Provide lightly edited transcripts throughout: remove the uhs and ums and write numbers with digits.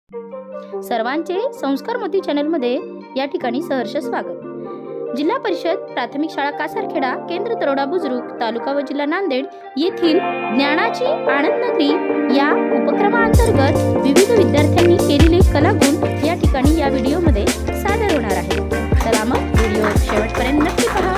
सर्वांचे संस्कारमती चॅनलमध्ये या ठिकाणी सहर्ष स्वागत। जिल्हा परिषद प्राथमिक शाळा कासारखेडा, केंद्र तरोडा बुजुर्ग, तालुका व जिल्हा नांदेड येथील ज्ञानाची आनंद नगरी या उपक्रमांतर्गत विविध विद्यार्थ्यांनी केलेले कलागुण या ठिकाणी या व्हिडिओमध्ये सादर होणार आहे। चला मग व्हिडिओ शेवटपर्यंत नक्की पहा।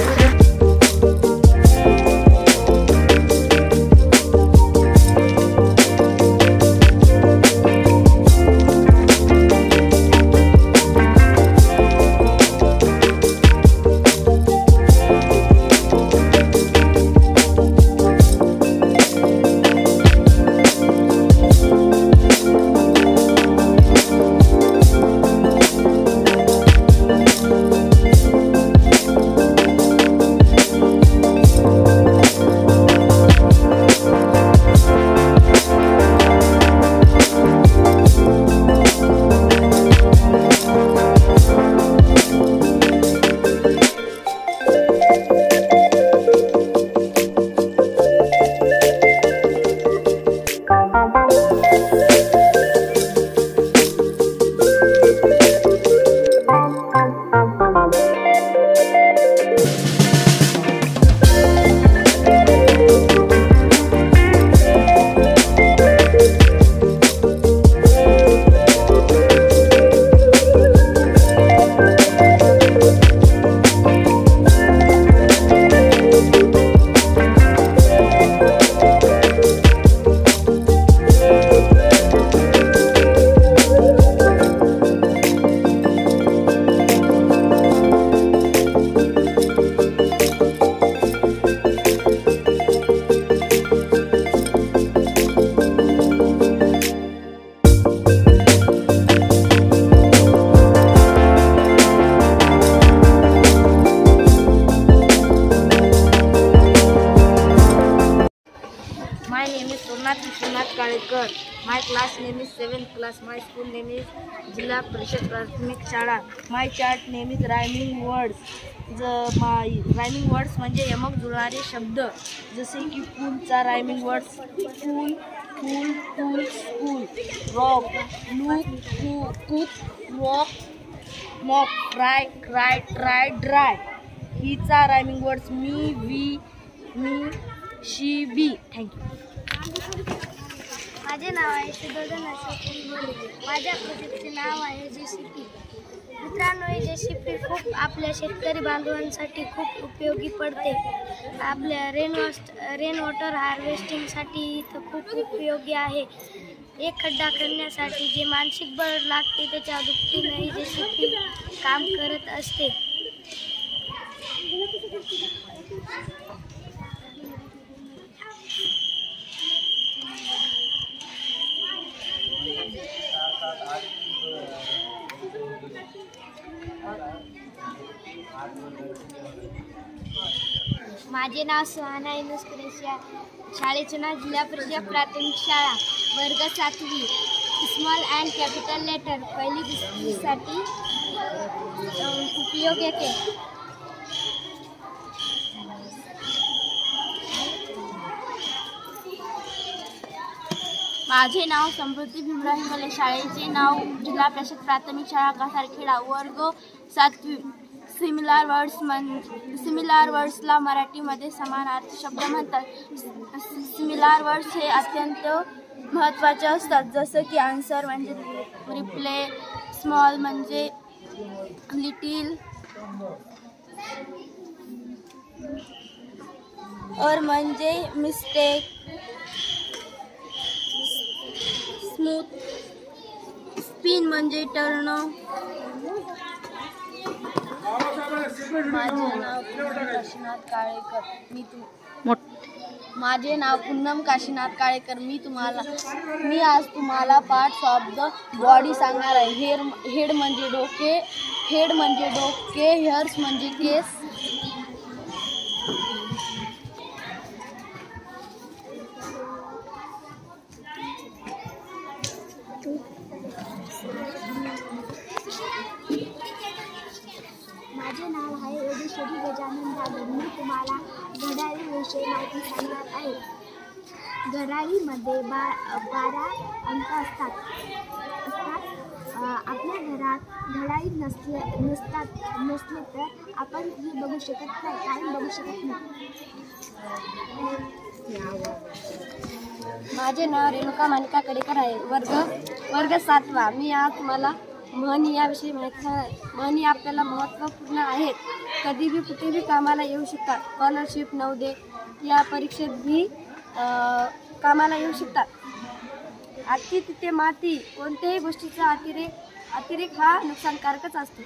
My name is Sonath Kalekar. My class name is 7th class. My school name is Jilla Parishad Prathmik Shala. My chart name is rhyming words. My rhyming words म्हणजे यमक जुळणारे शब्द, जसे की फूलचा rhyming words फूल, फूल, फूल, school, rock, look, cook, rock, mock, cry, cry, try, dry. हिचा rhyming words me, we, me, she, be. Thank you. माझे नाव आहे सुदर्शन अशोक बोले। माझ्या प्रोजेक्टचे नाव आहे JCP। मित्रांनो, हे JCP खूप आपल्या शेतकरी बांधवांसाठी खूप उपयोगी पडते। आपल्या रेन वॉटर हार्वेस्टिंगसाठी इथं खूप उपयोगी आहे। एक खड्डा करण्यासाठी जे मानसिक बळ लागते त्याच्या दुपटीने ही JCP काम करत असते। माझे नाव सुहाना इनुस कुरेशिया। शाळेचे नाव जिल्हा परिषद प्राथमिक शाळा, वर्ग 7वी। स्मॉल अँड कॅपिटल लेटर पहिली दुसरीसाठी उपयोग येते। माझे नाव समृद्धी भीमराव हिंगले। शाळेचे नाव जिल्हा परिषद प्राथमिक शाळा कासारखेडा, वर्ग 7वी। सिमिलर वर्ड्सला मराठीमध्ये समानार्थी शब्द म्हणतात। सिमिलर वर्ड्स हे अत्यंत महत्त्वाचे असतात, जसं की आन्सर म्हणजे रिप्ले, स्मॉल म्हणजे लिटिल, और म्हणजे मिस्टेक, स्मूथ, स्पिन म्हणजे टर्न। माझे नाव पूनम काशीनाथ काळेकर। मी आज तुम्हाला पार्ट्स ऑफ द बॉडी सांगणार आहे। हेड म्हणजे डोके, हेअर्स म्हणजे केस, माझे नाव आहे योगेश्वरी गजानन जाधव। मी तुम्हाला घड्याळीविषयी माहिती सांगणार आहे। घड्याळीमध्ये 12 अंक असतात। घड्याळी नसले तर आपण ही बघू शकत नाही, टाईम बघू शकत नाही. माझे नाव रेणुका मानिका कडेकर आहे. वर्ग 7वा. मी आज तुम्हाला म्हणी याविषयी माहिती सांगणार आहे. म्हणी आपल्याला महत्त्वपूर्ण आहेत. कधी बी कुठे बी कामाला येऊ शकतात. स्कॉलरशिप, नवोदय या परीक्षेत बी कामाला येऊ शकतात. अति तिथे माती. कोणत्याही गोष्टीचा अतिरेक हा नुकसानकारकच असतो.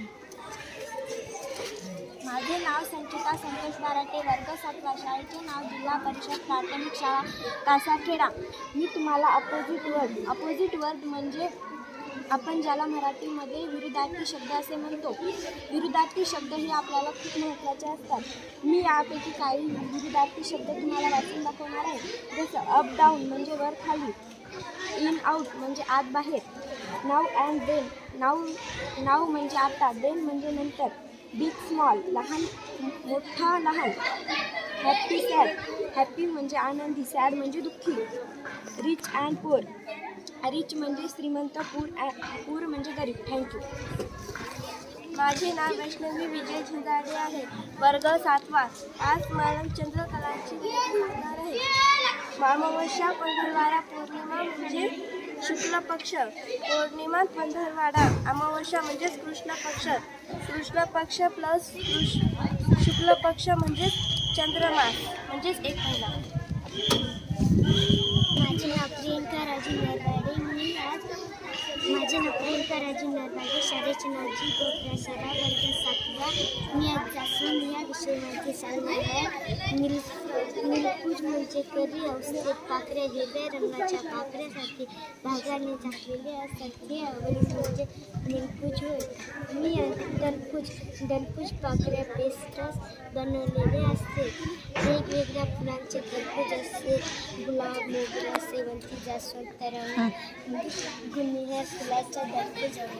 माझे नाव संचिता संतोष बाराटे. वर्ग 7वा. शाळेचे नाव जिल्हा परिषद प्राथमिक शाळा कासारखेडा. मी तुम्हाला अपोजिट वर्ड म्हणजे आपण ज्याला मराठीमध्ये विरुद्धार्थी शब्द असे म्हणतो. विरुद्धार्थी शब्द हे आपल्याला खूप महत्त्वाचे असतात. मी यापैकी काही विरुद्धार्थी शब्द तुम्हाला वाचून दाखवणार आहे. जसं अप डाऊन म्हणजे वर खाली, इन आउट म्हणजे आत बाहेर, नाव अँड देन. नाव म्हणजे आता, देन म्हणजे नंतर, बिग स्मॉल लहान मोठा लहान, हॅपी सॅड. हॅपी म्हणजे आनंदी, सॅड म्हणजे दुःखी, रिच अँड पुअर. रिच म्हणजे श्रीमंत, पूर म्हणजे गरीब. थँक्यू. माझे नाव वैष्णवी विजय झुंजाडे आहे. वर्ग 7वा. आज मला चंद्रकलांची सांगणार आहे. अमावस्या, पंधरवाडा, पौर्णिमा म्हणजे शुक्ल पक्ष, पौर्णिमा पंधरवाडा, अमावस्या म्हणजेच कृष्ण पक्ष, कृष्ण पक्ष प्लस शुक्ल पक्ष म्हणजेच चंद्रमास म्हणजेच एक महिना. माझे नाव प्रियंका राजू नरवाडे. शाळेचे नाव जी गोत्राशाळा. वर्ग 7वा. मी आज जासून या विषयी माहिती सांगणार आहे. नीलकुज म्हणजे करी अवस्थेत पाकळ्या वेगळ्या रंगाच्या पाकळ्यासाठी भागाने झाकलेले असतात. हे अवस्थेत म्हणजे नीलकुज होय. मी दलकुज पाकळ्या पेस्टस बनवलेले असते. वेगवेगळ्या फुलांचे दलकुज असते. गुलाब, मोगरा, शेवंती, जास्वंद, तरंग, गुन्हे हे फुलाच्या दलकुज आहे.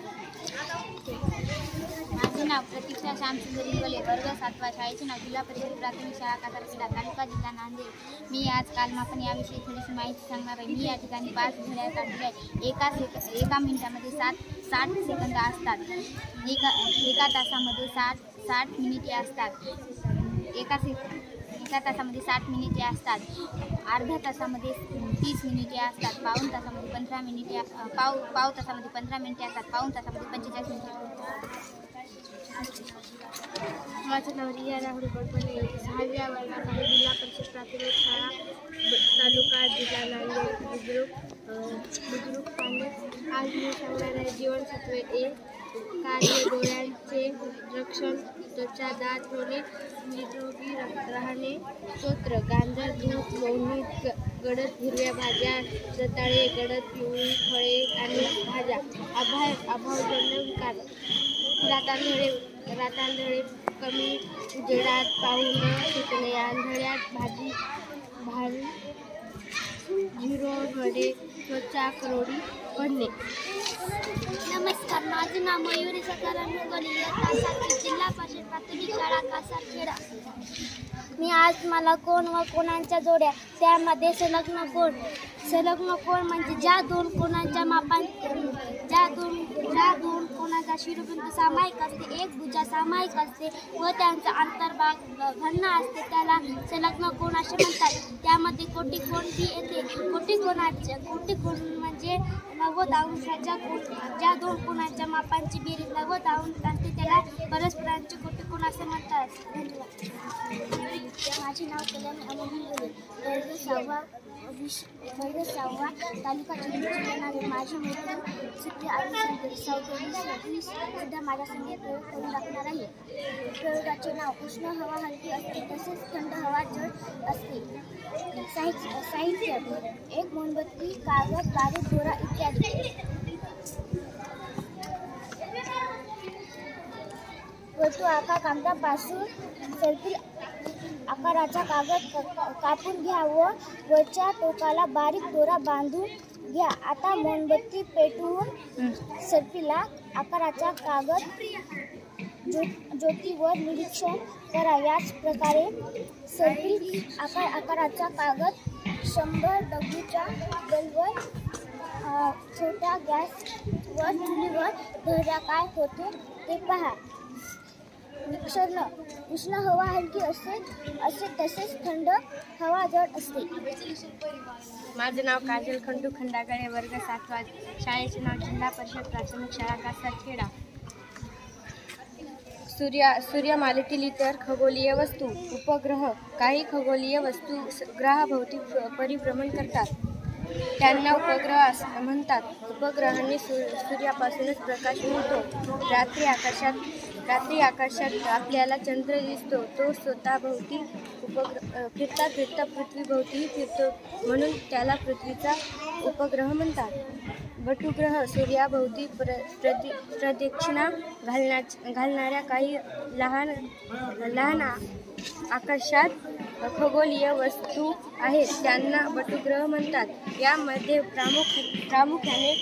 माझे नाव प्रतीक्षा श्यामसुंदर इंगोले. वर्ग 7वा. शाळेचे नाव जिल्हा परिषद प्राथमिक शाळा कासारखेडा, तालुका जिल्हा नांदेड. मी आज कालमापन याविषयी थोडीशी माहिती सांगणार आहे. मी या ठिकाणी 5 घड्याळ काढलेल्या आहेत. एका मिनिटामध्ये 60 सेकंद असतात. एका तासामध्ये 60 मिनिटे असतात. एका तासामध्ये 60 मिनिटे असतात. अर्ध्या तासामध्ये 30 मिनिटे असतात. पाऊण तासामध्ये 15 मिनिटे पाव तासामध्ये 15 मिनिटे असतात. पाऊण तासामध्ये 45 मिनिटे. माझं नाव रिया राहुल बडबले. 6व्या वर्गात आहे. जिल्हा परिषद प्राथमिक शाळा तालुका जिल्हा नांदेड. बुद्रुक पाणी. आज मी सांगणार आहे जीवनसत्व ए. कार्य: डोळ्यांचे रक्षण, त्वचा, दात होणे, निरोगी राहणे. स्तोत्र: गांजर, दूध, लोणी, गडद हिरव्या भाज्या, रताळे, गडद पिवळी फळे आणि भाज्या. अभावजन्य विकार: रातांधळे, कमी उजेडात पाहू न शकणे, आंधळ्यात झिरो घडे, त्वचा करोडी पडणे. नमस्कार, माझे नाव मयुरी सकाराम मुगले. जिल्हा परिषद प्राथमिक शाळा कासारखेडा. मी आज मला कोण व कोणाच्या जोड्या, त्यामध्ये संलग्न कोण म्हणजे ज्या दोन कोणाचा शिरोबिंदू सामायिक असते, एक भुजा सामायिक असते व त्यांचा अंतर्भाग भिन्न असते, त्याला संलग्न कोण असे म्हणतात. त्यामध्ये कोटी कोण बी येते. कोटी कोण म्हणजे 90 अंशाच्या ज्या दोन कोणाच्या मापांची बेरीज 90 अंश असते त्याला परस्परांचे कोटी कोण असे म्हणतात. धन्यवाद. माझे नाव कल्याणी अमोल बोले. वर्ग 6वा. तालुका जिल्हा. माझी मैत्रीण सुट्टी आणि सुद्धा माझ्या संगे प्रयोग करून दाखवणार आहे. प्रयोगाचे नाव: उष्ण हवा हलकी असते तसेच थंड हवा जड असते. साहित्य: एक मोमबत्ती, कागद, बारीक दोरा इत्यादी. वर्तुळ आकार: कागदापासून सर्किल आकाराचा कागद कापून घ्या व वरच्या टोकाला बारीक दोरा बांधून घ्या. आता मोमबत्ती पेटवून सर्पिल आकाराचा कागद ज्योतीवर निरीक्षण करा. याच प्रकारे सर्पिल आकाराचा कागद 100 डब्ल्यूच्या बल्बवर छोट्या गॅसवर चुलीवर धैर्या काय होते ते पहा. उष्ण हवा हलकी असते तसेच थंड हवा जड असते. माझं नाव काजल खंडू खंडागळे, वर्ग 7वा. शाळेचे नाव जिल्हा परिषद प्राथमिक शाळा कासारखेडा. सूर्यमालेतील इतर खगोलीय वस्तू. उपग्रह. काही खगोलीय वस्तू ग्रहाभोवती परिभ्रमण करतात, त्यांना उपग्रह म्हणतात. उपग्रहांनी सूर्यापासूनच प्रकाश मिळतो. रात्री आकाशात आपल्याला चंद्र दिसतो. तो स्वतःभोवती फिरता पृथ्वीभोवती फिरतो, म्हणून त्याला पृथ्वीचा उपग्रह म्हणतात. बटुग्रह. सूर्याभोवती प्रदक्षिणा घालणाऱ्या काही लहान आकाशात खगोलीय वस्तू आहेत, त्यांना बटुग्रह म्हणतात. यामध्ये प्रामुख्याने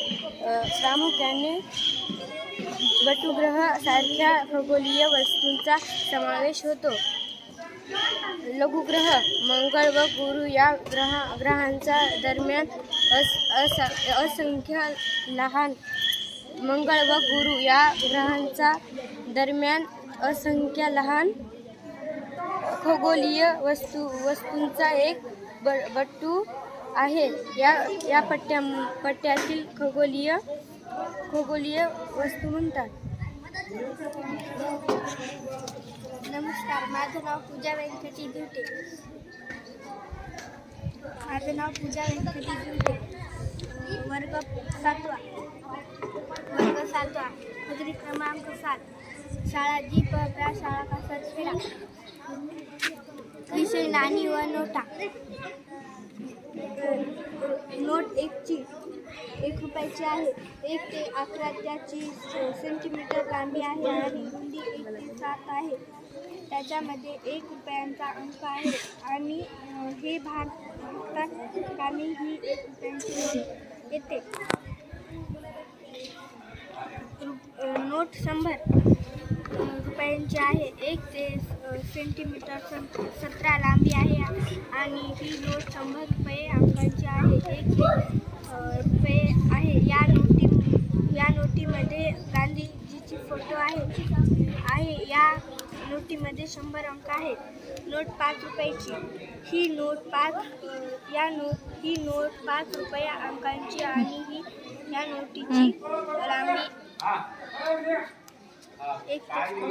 बटुग्रह सारख्या खगोलीय वस्तूंचा समावेश होतो. लघुग्रह. मंगळ व गुरु या ग्रहांच्या दरम्यान असंख्य लहान खगोलीय वस्तूंचा एक बट्टू आहे. या पट्ट्यातील खगोलीय वस्तू म्हणतात. नमस्कार, माझं नाव पूजा व्यंकटी दिवटे. वर्ग 7वा. पदवी क्रमांक 7. शाळा जी शाळा कासारखेडा. विषय नाणी व नोटा. नोट 1 रुपयाची आहे. 1 ते 11 त्याची सेंटीमीटर लांबी आहे आणि रुंदी 1 ते 7 आहे. त्याच्यामध्ये 1 रुपयांचा अंक आहे आणि हे भारतात ठिकाणी ही 1 रुपयांची नोट येते. नोट 100 रुपयांची आहे. 1 ते सेंटीमीटर 17 लांबी आहे आणि ही नोट 100 रुपये अंकांची आहे. 1 रुपये आहे. या नोटीमध्ये गांधीजीची फोटो आहे. या नोटीमध्ये 100 अंक आहेत. नोट 5 रुपयाची. ही नोट 5 रुपये अंकांची आणि या नोटीची लांबी 1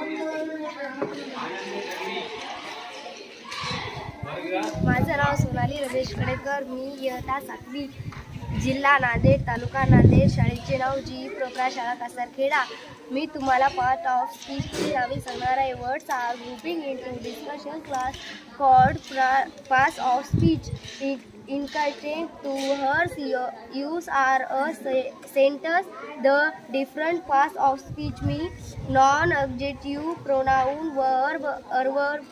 माझं नाव सोनाली रमेश कडेकर. मी इयत्ता 7वी. जिल्हा नांदेड, तालुका नांदेड. शाळेचे नाव जी प्रकाश शाळा कासारखेडा. मी तुम्हाला पार्ट ऑफ स्पीचची नावे सांगणार आहे. Words are grouping into discussion class called parts of speech. Incontinent to her use are a sentence. The different parts of speech mean non-adjective, pronoun, verb, adverb.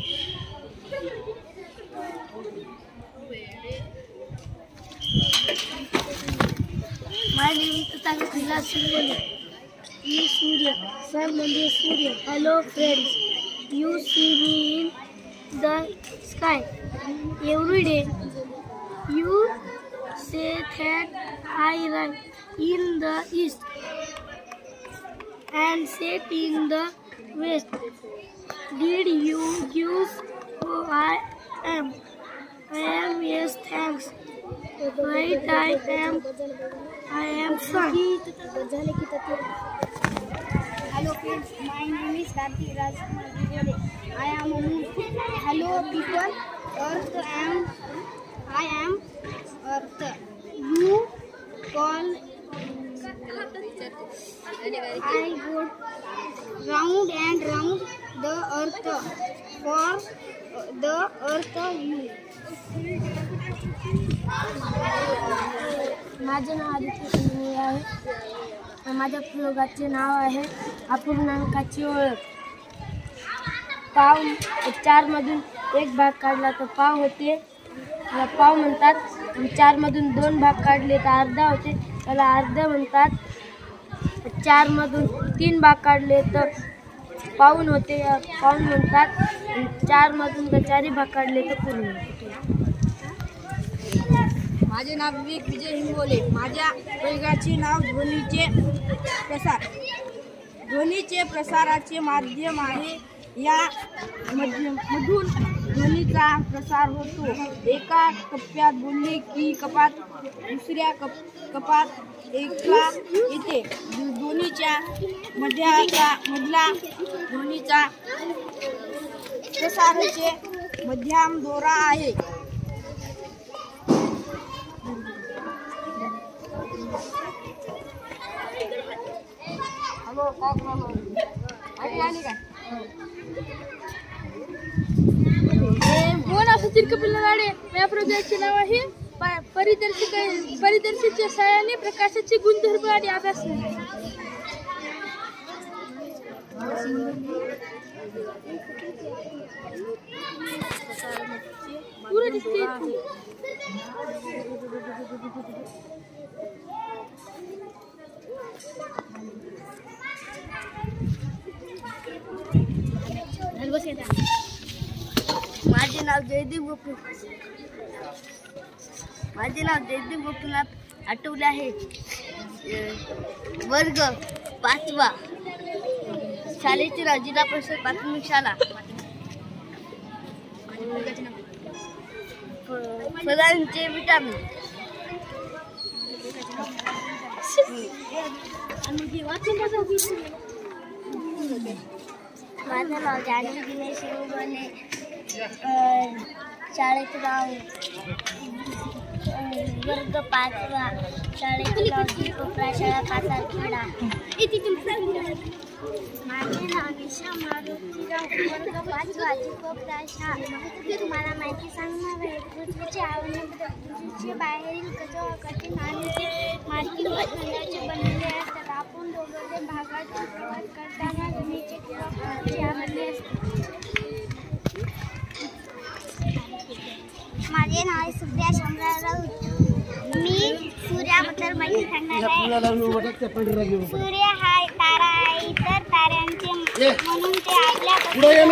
My name is Tatangila Singoli. You Surya. Sir, my name is Surya. Hello friends. You see me in the sky every day. You say that I rise in the east and set in the west. Did you guess who I am? I am, yes, thanks. Right, I am son. Hello friends, my name is Karthi Raj. I am a moon. Hello people, I am Earth. You call I go round and round the earth. For the earth you. माझे नाव आदित्य संजय आहे. माझ्या प्रयोगाचे नाव आहे अपूर्णांकाची ओळख. पाव 4 मधून 1 भाग काढला तर पाव होते, त्याला पाव म्हणतात. 4 मधून 2 भाग काढले तर अर्धा होते, त्याला अर्ध म्हणतात. 4 मधून 3 भाग काढले तर पाऊण होते, पाऊण म्हणतात. 4 मधून 4 भाग काढले तर पूर्ण होते. माझे नाव विवेक विजय हिंगोले. माझ्या प्रयोगाचे नाव ध्वनीचे प्रसार. ध्वनीचे प्रसाराचे माध्यम आहे. या मधून ध्वनीचा प्रसार होतो. एका कप्प्यात बोलले की कपात दुसऱ्या कपात ऐकला येते. ध्वनीच्या मधला ध्वनीचा प्रसाराचे मध्यम दोरा आहे. हॅलो कोण असं तिरकपिल्ला लाडे. या प्रोजेक्टचे नाव आहे परिदर्शकाच्या सहाय्याने प्रकाशाचे गुणधर्म आणि अभ्यास. पुरं दिसते. माझे नाव जयदीप गोपीनाथ आठवले आहे. वर्ग 5वा. शाळेचे नाव जिल्हा परिषद प्राथमिक शाळा. फळांचे विटामिन. माझं नाव जानवी दिनेश शिवगणे. शाळेचं नाव वर्ग 5वा. शाळेचं नाव कोपरा शाळा कासारखेडा. माझे नाव निशा मारुतीराव. वर्ग 5वा कोपरा शाळा. मी तुम्हाला माहिती सांगणार आहे. पृथ्वीचे आवरणाबद्दल. पृथ्वीचे बाहेरील कठीण आणि ते माती व खंडाचे बनलेले असतात. आपण दोघे भागात प्रवास करताना जमिनीचे किंवा फळाचे आवरले असते. माझे नाव आहे सुप्रिया शामराव राऊत. मी सूर्याबद्दल माहिती सांगणार आहे. सूर्य हा तारा आहे. इतर ताऱ्यांचे म्हणून ते आपल्या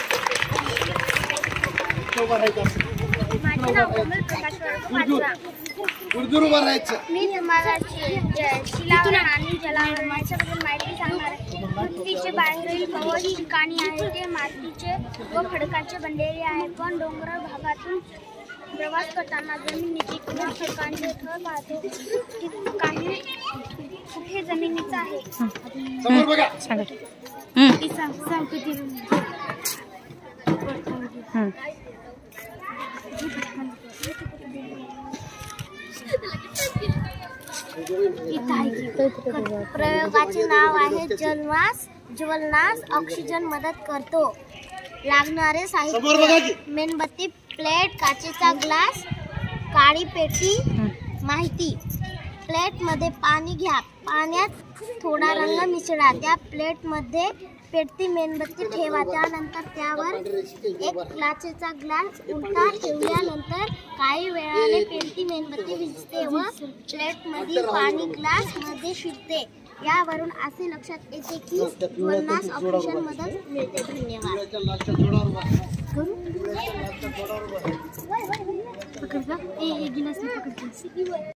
माझे नाव कोमल प्रकाश. वर्ग 5वा. मी तुम्हाला शिलावरण आणि जलावरण याच्याबद्दल माहिती सांगणार आहे. पृथ्वीचे बाहेरील कवच ठिकाणी आहे ते मातीचे व खडकाचे बनलेले आहे. पण डोंगराळ भागातून प्रवास करताना जमिनीची किंवा खडकांचे थर पाहतो. काही कुठे जमिनीचं आहे. प्रयोगाचे नाव आहे ज्वलनास ऑक्सिजन मदत करतो. लागणारे साहित्य मेणबत्ती, प्लेट, काचेचा ग्लास, काळी पेटी. माहिती. प्लेटमध्ये पाणी घ्या. पाण्यात थोडा रंग मिसळा. त्या प्लेटमध्ये पेटती मेणबत्ती ठेवा. त्यानंतर त्यावर एक काचेचा ग्लास उलटा ठेवल्यानंतर काही वेळाने पेटती मेणबत्ती विझते व प्लेटमधील पाणी ग्लासमध्ये शिरते. यावरून असे लक्षात येते की ज्वलनास ऑक्सिजन मदत मिळते. धन्यवाद.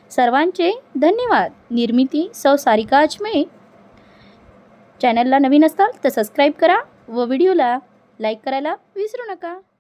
सर्वांचे धन्यवाद. निर्मिती सौ सारिका अजमे. चॅनलला नवीन असाल तर सबस्क्राईब करा व व्हिडिओला लाईक करायला विसरू नका.